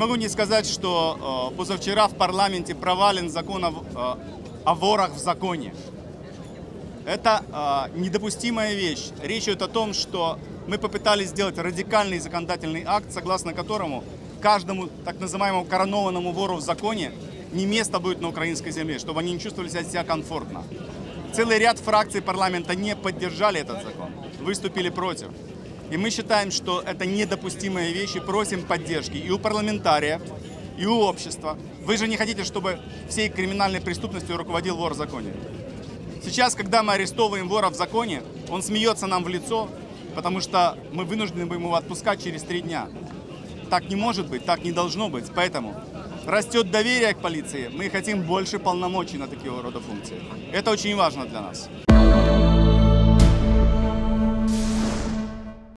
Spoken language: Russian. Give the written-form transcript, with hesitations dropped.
могу не сказать, что позавчера в парламенте провален закон о ворах в законе. Это недопустимая вещь. Речь идет о том, что мы попытались сделать радикальный законодательный акт, согласно которому каждому так называемому коронованному вору в законе не место будет на украинской земле, чтобы они не чувствовали себя комфортно. Целый ряд фракций парламента не поддержали этот закон, выступили против. И мы считаем, что это недопустимые вещи, просим поддержки и у парламентариев, и у общества. Вы же не хотите, чтобы всей криминальной преступностью руководил вор в законе. Сейчас, когда мы арестовываем вора в законе, он смеется нам в лицо, потому что мы вынуждены будем его отпускать через 3 дня. Так не может быть, так не должно быть. Поэтому растет доверие к полиции, мы хотим больше полномочий на такие рода функции. Это очень важно для нас.